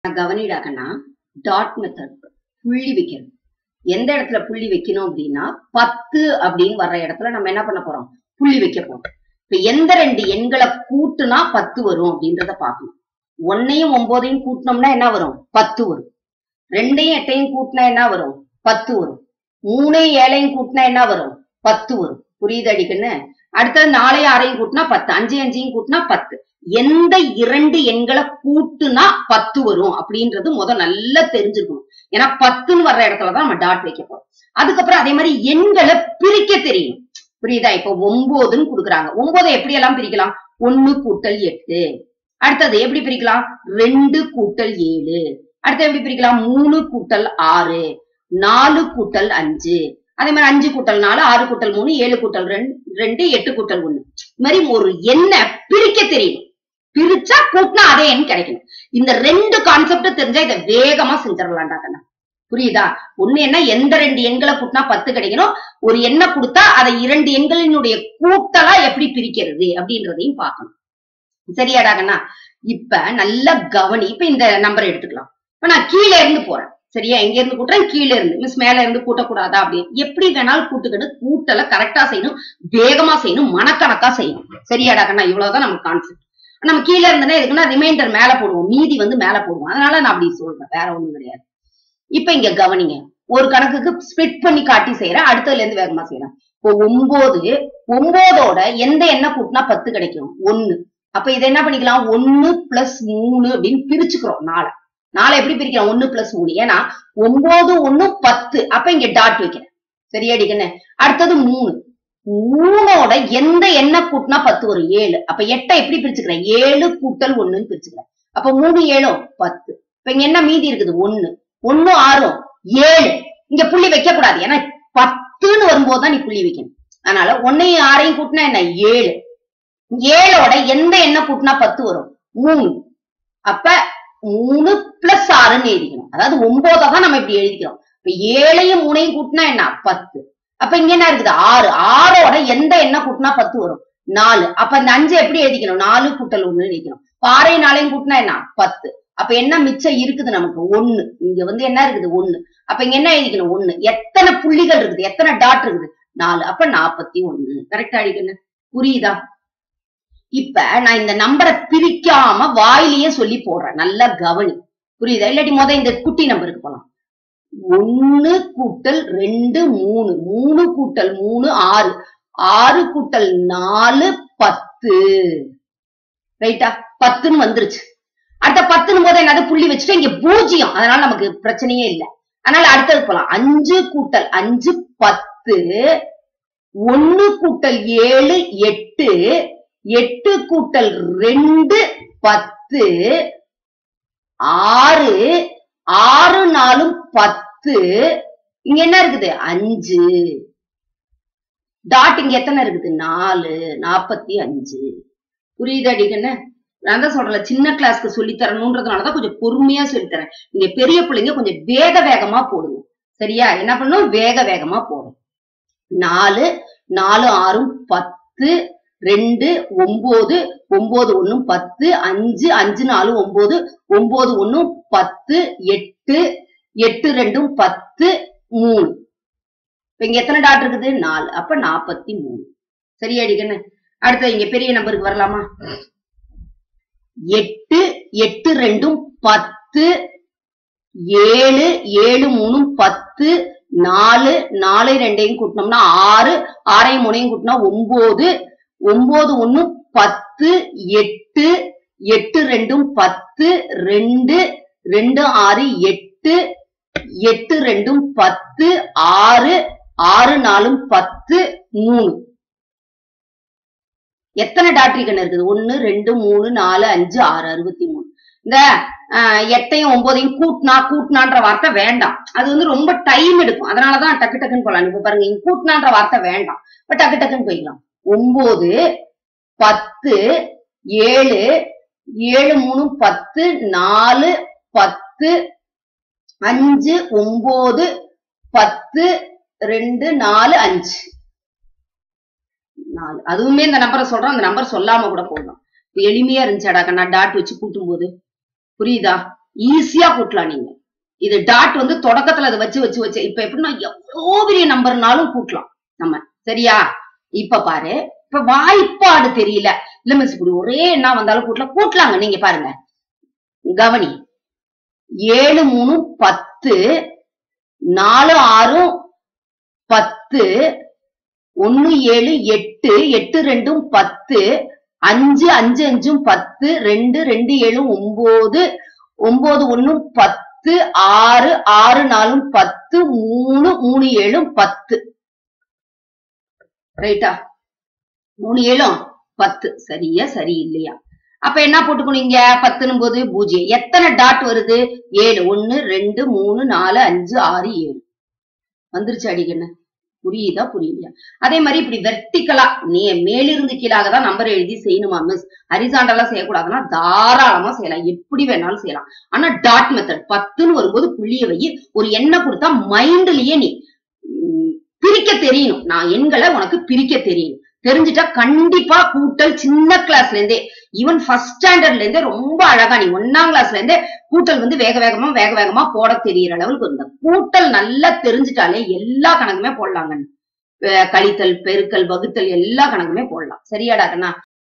கவனிடாக்கன்னா dot method புள்ளி வைக்கிறது. எந்த இடத்துல புள்ளி வைக்கணும் அப்படின்னா 10 அப்படின்னு வர்ற இடத்துல நம்ம என்ன பண்ண போறோம், புள்ளி வைக்க போறோம். இப்ப எந்த ரெண்டு எண்களை கூட்டுனா 10 வரும் அப்படின்றத பார்க்கணும். 1ஐயும் 9ஐயும் கூட்டினோம்னா என்ன வரும், 10 வரும். 2ஐயும் 8ஐயும் கூட்டினா என்ன வரும், 10 வரும். 3ஐயும் 7ஐயும் கூட்டினா என்ன வரும், 10 வரும். புரியுது அடிக்குன்னு. அடுத்தது 4ஐயும் 6ஐயும் கூட்டினா 10, 5ஐயும் 5ஐயும் கூட்டினா 10. எந்த இரண்டு எண்களை கூட்டுனா 10 வரும் அப்படின்றது நல்லா தெரிஞ்சுக்கணும். ஏன்னா 10ன்னு வர்ற இடத்துலதான் நம்ம டாட் வைக்க போறோம். அதுக்கப்புறம் அதே மாதிரி எண்களை பிரிக்க தெரியும். புரியுதா? இப்ப 9ன்னு கொடுக்குறாங்க. 9 எப்படி எல்லாம் பிரிக்கலாம், 1 கூட்டல் 8. அடுத்தது எப்படி பிரிக்கலாம், 2 கூட்டல் 7. அடுத்து எப்படி பிரிக்கலாம், 3 கூட்டல் 6, 4 கூட்டல் 5. அதே மாதிரி 5 கூட்டல் 4, 6 கூட்டல் 3, 7 கூட்டல் 2, 8 கூட்டல் 1. இது மாதிரி ஒரு எண்ணை பிரிக்க தெரியும். பிரிச்சா கூட்டினா அதே எண் கிடைக்கணும். இந்த ரெண்டு கான்செப்ட் தெரிஞ்சா இதை வேகமா செஞ்சிடலாம்டா கண்ணா. புரியுதா? ஒண்ணு என்ன, எந்த ரெண்டு எண்களை கூட்டினா 10 கிடைக்கணும். ஒரு எண்ணை கொடுத்தா அதை இரண்டு எண்களினுடைய கூட்டலா எப்படி பிரிக்கிறது அப்படின்றதையும் பார்க்கணும். சரியாடா கண்ணா? இப்ப நல்ல கவனி. இப்ப இந்த நம்பரை எடுத்துக்கலாம். இப்ப நான் கீழே இருந்து போறேன். சரியா? எங்க இருந்து கூட்டுறேன், கீழே இருந்து. மிஸ் மேல இருந்து கூட்டக்கூடாதா அப்படின்னு எப்படி வேணாலும் கூட்டுக்கணும். கூட்டலை கரெக்டா செய்யணும், வேகமா செய்யணும், மனக்கணக்கா செய்யணும். சரியாடா கண்ணா? இவ்வளவுதான் நம்ம கான்செப்ட். நம்ம கீழே இருந்தோன்னா எதுக்குன்னா ரிமைண்டர் மேல போடுவோம், மீதி மேல போடுவோம். அதனால நான் அப்படி சொல்றேன், வேற ஒண்ணும் கிடையாது. இப்ப இங்க கவனிங்க, ஒரு கணக்குக்கு ஸ்பிளிட் பண்ணி காட்டி செய்யறேன், அடுத்ததுல இருந்து வேகமா செய்யறேன். இப்போ 9ஓட எந்த எண்ணை கூட்டினா 10 கிடைக்கும், 1. அப்ப இதை என்ன பண்ணிக்கலாம், 1 + 3 அப்படின்னு பிரிச்சுக்கிறோம். 4 எப்படி பிரிக்கிறோம், 1 + 3. ஏன்னா 9 1 10. அப்ப இங்க டாட் வைக்கிறேன். சரியாடிக்கண்ணே? அடுத்தது 3. 3ஓட எந்த எண்ணை கூட்டினா 10 வரும், 7. அப்ப 8 எப்படி பிரிச்சுக்கிறேன், 7 கூட்டல் 1ன்னு பிரிச்சுக்கிறேன். அப்ப 3 7 10. இப்ப இங்க என்ன மீதி இருக்குது, 1 1 6 7. இங்க புள்ளி வைக்க கூடாது, ஏன்னா 10ன்னு வரும்போதுதான் நீ புள்ளி வைக்கணும். அதனால 1ஐயும் 6ஐயும் கூட்டினா என்ன, 7. 7ஓட எந்த எண்ணை கூட்டினா 10 வரும், 3. அப்ப 3 + 6ன்னு எழுதிக்கணும். அதாவது 9 தான் நம்ம இப்படி எழுதிக்கிறோம். இப்ப 7ஐயும் 3ஐயும் கூட்டினா என்ன, 10. அப்ப இங்க என்ன இருக்குது, 6. 6ஓட எந்த எண்ணை கூட்டினா 10 வரும், 4. அப்ப இந்த 5 எப்படி எழுதிக்கணும், 4 கூட்டல் 1 எழுதிக்கணும். 6ஐயும் 4ஐயும் கூட்டினா என்ன, 10. அப்ப என்ன மிச்சம் இருக்குது நமக்கு, 1. இங்க என்ன இருக்குது, 1. அப்ப இங்க என்ன எழுதிக்கணும், 1. எத்தனை புள்ளிகள் இருக்குது, எத்தனை டாட் இருக்குது, 4. அப்ப 41. கரெக்டா அடிக்கணும். புரியுதா? இப்ப நான் இந்த நம்பரை பிரிக்காம வாயிலேயே சொல்லி போடுறேன், நல்லா கவனி. புரியுதா? இல்லாட்டி இந்த குட்டி நம்பருக்கு போலாம். 1 கூட்டல் 2 3, 3 கூட்டல் 3 6, 6 கூட்டல் 4 10. ரைட்டா? 10ன்னு வந்துருச்சு. அடுத்த 10ன்னு போது என்னது, புள்ளி வச்சுட்டு இங்க 0. அதனால நமக்கு பிரச்சனையே இல்லை. அதனால அடுத்தது போலாம். 5 கூட்டல் 5 10, 1 கூட்டல் 7 8, 8 கூட்டல் 2 10, 6 6 4 10. இங்க என்ன இருக்குது, 5. டாட் இங்க எத்தனை இருக்குது, 4 45. புரியுது அடிக்கண்ணு? நான் தான் சொல்றேன், சின்ன கிளாஸ்க்கு சொல்லி தரணும்ன்றதுனாலதான் கொஞ்சம் பொறுமையா சொல்லித்தரேன். நீங்க பெரிய பிள்ளைங்க கொஞ்சம் வேகமா போடுங்க. சரியா? என்ன பண்ணும், வேகமா போடும். 4 4 6 10, 2 9 9 1 10, 5 5 4 9, 9 1 10, 8 8 2 10, 3. இப்ப இங்க எத்தனை டாட் இருக்குது, 4. அப்ப 43. சரியா அடிக்கண்ணு? அடுத்து இங்க பெரிய நம்பருக்கு வரலாமா? 8 8 2 10, 7 7 3 10, 4 4 2ஐயும் கூட்டினோம்னா 6, 6ஐயும் 3ஐயும் கூட்டினா 9, 9 1 10, 8 8 2 10, 2 2 6 8, 8 2 10, 6 6 4 10, 3. எத்தனை டாட்ரிகன் இருக்குது, 1 2 3 4 5 6 63. இந்த 8ஐயும் 9ஐயும் கூட்டினான்ற வார்த்தை வேண்டாம். அது ரொம்ப டைம் எடுக்கும். அதனாலதான் டக்கு டக்குன்னு போலாம். இப்ப பாருங்க, இங்க கூட்டினான்ற வார்த்தை வேண்டாம். இப்ப டக்கு டக்குன்னு போய்க்கலாம். 9 10 7 7 3 10, 4 10, 5 9 10, 2 4 5. 4. அதுவுமே இந்த நம்பரை சொல்றோம், அந்த நம்பர் சொல்லாம கூட போடலாம். எளிமையா இருந்துச்சாடா கண்ணா டாட் வச்சு கூட்டும் போது. புரியுதா? ஈஸியா கூட்டலாம் நீங்க. இது டாட் வந்து தொடக்கத்துல அதை வச்சு வச்சு வச்சு இப்ப எப்படின்னா எவ்வளவு பெரிய நம்பர்னாலும் கூட்டலாம் நம்ம. சரியா? இப்ப பாரு, இப்ப வாய்ப்பாடு தெரியல, இல்ல மிஸ் இப்படி ஒரே எண்ணா வந்தாலும் கூட்டலாங்க. நீங்க பாருங்க, கவனி. 7 3 10, 4 6 10, 1 7 8, 8 2 10, 5 5 5 10, 2 2 7 9, 9 1 10, 6 6 4 10, 3 3 7 10. ரைட்டா? 3 7 10. சரியா சரி இல்லையா? அப்ப என்ன போட்டுக்கணும்? 10 போது 0. எத்தனை டாட் வருது? 7. 1 2 3 4 5 6 7 வந்துருச்சு. அடிக்கண்ண புரியுதா புரியலையா? அதே மாதிரி இப்படி வெர்டிகலா நீ மேலிருந்து கீழாக தான் நம்பர் எழுதி செய்யணுமா மிஸ், ஹரிசாண்டலா செய்யக்கூடாதுன்னா தாராளமா செய்யலாம், எப்படி வேணாலும் செய்யலாம். ஆனா டாட் மெத்தட் 10ன்னு வரும்போது புள்ளிய வை, ஒரு எண்ணை கொடுத்தா மைண்ட்லயே நீ பிரிக்க தெரியணும். நான் எண்களை உனக்கு பிரிக்க தெரியணும். தெரிஞ்சுட்டா கண்டிப்பா கூட்டல் சின்ன கிளாஸ்ல இருந்தே, ஈவன் ஃபர்ஸ்ட் ஸ்டாண்டர்ட்ல இருந்தே ரொம்ப அழகா நீ 1ஆம் கிளாஸ்ல இருந்தே கூட்டல் வந்து வேக வேகமா போட தெரியற அளவுக்கு இருந்த கூட்டல் நல்லா தெரிஞ்சுட்டாலே எல்லா கணக்குமே போடலாங்க. கழித்தல், பெருக்கல், வகுத்தல் எல்லா கணக்குமே போடலாம். சரியாடா கண்ணா?